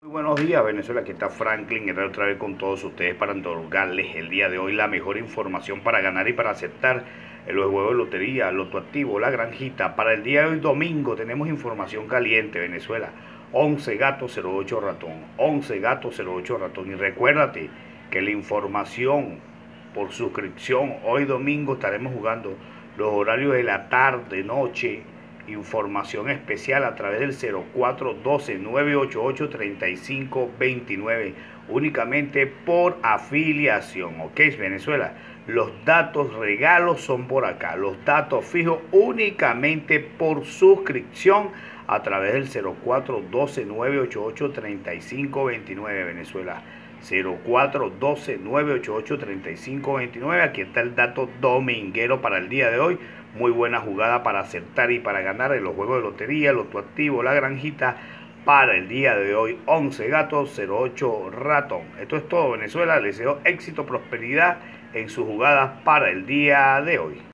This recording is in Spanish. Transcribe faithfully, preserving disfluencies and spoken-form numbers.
Muy buenos días, Venezuela. Aquí está Franklin Herrera otra vez con todos ustedes para otorgarles el día de hoy la mejor información para ganar y para aceptar en los juegos de lotería, Loto Activo, La Granjita. Para el día de hoy, domingo, tenemos información caliente, Venezuela. once gatos, cero ocho ratón. once gatos, cero ocho ratón. Y recuérdate que la información por suscripción, hoy domingo estaremos jugando los horarios de la tarde, noche. Información especial a través del cero cuatro uno dos, nueve ocho ocho, tres cinco dos nueve, únicamente por afiliación. Ok, Venezuela, los datos regalos son por acá, los datos fijos únicamente por suscripción a través del cero cuatro uno dos, nueve ocho ocho, tres cinco dos nueve, Venezuela. cero cuatro uno dos, nueve ocho ocho, tres cinco dos nueve. Aquí está el dato dominguero para el día de hoy. Muy buena jugada para acertar y para ganar en los juegos de lotería, Loto Activo, La Granjita. Para el día de hoy, once gatos, cero ocho ratón. Esto es todo, Venezuela. Les deseo éxito, prosperidad en sus jugadas para el día de hoy.